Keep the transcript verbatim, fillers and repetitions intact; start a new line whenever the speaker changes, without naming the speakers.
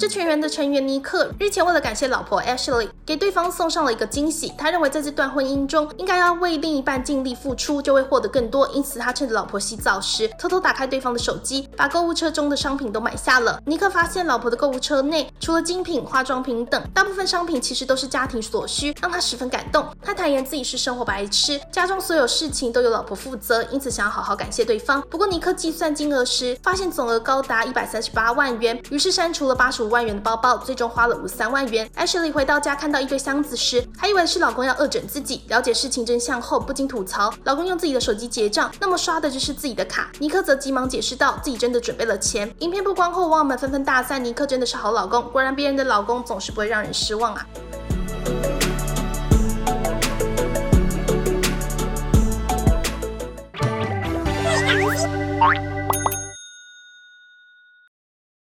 这全员的成员尼克日前为了感谢老婆 Ashley， 给对方送上了一个惊喜。他认为在这段婚姻中应该要为另一半尽力付出，就会获得更多。因此他趁着老婆洗澡时偷偷打开对方的手机，把购物车中的商品都买下了。尼克发现老婆的购物车内除了精品、化妆品等，大部分商品其实都是家庭所需，让他十分感动。他坦言自己是生活白痴，家中所有事情都由老婆负责，因此想要好好感谢对方。不过尼克计算金额时发现总额高达一百三十八万元，于是删除了八十五万元的包包，最终花了五十三万元。Ashley 回到家看到一堆箱子时，还以为是老公要恶整自己。了解事情真相后，不禁吐槽老公用自己的手机结账，那么刷的就是自己的卡。尼克则急忙解释道自己真的准备了钱。影片曝光后，网友们纷纷大赞尼克真的是好老公，果然别人的老公总是不会让人失望啊。
Bye.